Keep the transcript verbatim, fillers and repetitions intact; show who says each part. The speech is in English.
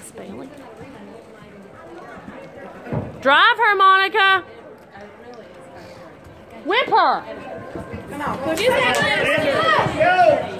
Speaker 1: Miss Bailey. Drive her, Monica. Whip her.
Speaker 2: Come on.